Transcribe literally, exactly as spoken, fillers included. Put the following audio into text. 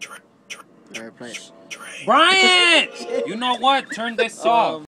Third place. Brian! You know what? Turn this off.